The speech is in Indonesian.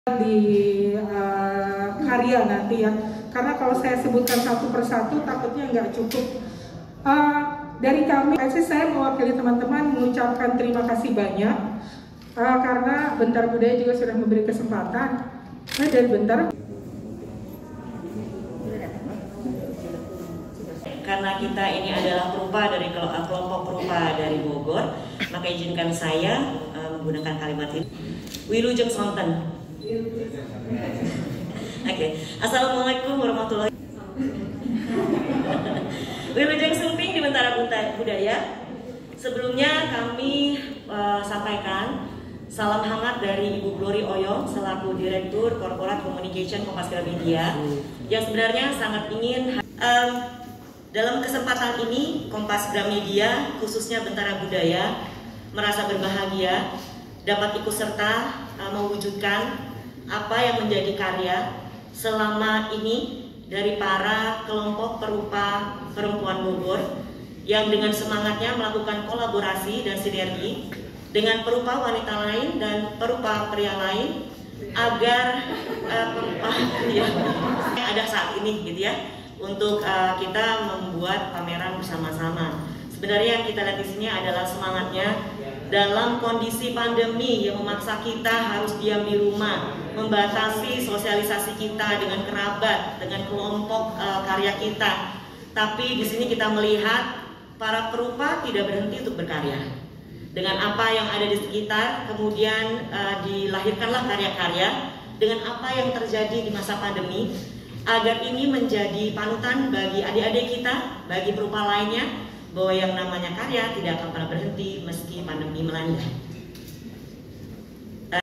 di karya nanti ya, karena kalau saya sebutkan satu persatu takutnya nggak cukup. Dari kami, saya mewakili teman-teman mengucapkan terima kasih banyak karena Bentar Budaya juga sudah memberi kesempatan. Dari Bentar, karena kita ini adalah perupa dari kelompok perupa dari Bogor, maka izinkan saya menggunakan kalimat ini. Wilujeng Sonten. Oke. Assalamualaikum warahmatullahi wabarakatuh. Wilujeng Sumping di Bentara Budaya. Sebelumnya kami sampaikan salam hangat dari Ibu Glory Oyong selaku Direktur Corporate Communication Kompas Gramedia yang sebenarnya sangat ingin dalam kesempatan ini Kompas Gramedia khususnya Bentara Budaya merasa berbahagia dapat ikut serta mewujudkan apa yang menjadi karya selama ini dari para kelompok perupa perempuan Bogor yang dengan semangatnya melakukan kolaborasi dan sinergi dengan perupa wanita lain dan perupa pria lain agar perupa pria ada saat ini gitu ya, untuk kita membuat pameran bersama-sama. Sebenarnya yang kita lihat di sini adalah semangatnya dalam kondisi pandemi yang memaksa kita harus diam di rumah, membatasi sosialisasi kita dengan kerabat, dengan kelompok karya kita. Tapi di sini kita melihat para perupa tidak berhenti untuk berkarya. Dengan apa yang ada di sekitar, kemudian dilahirkanlah karya-karya dengan apa yang terjadi di masa pandemi, agar ini menjadi panutan bagi adik-adik kita, bagi perupa lainnya, bahwa yang namanya karya tidak akan pernah berhenti meski pandemi melanda.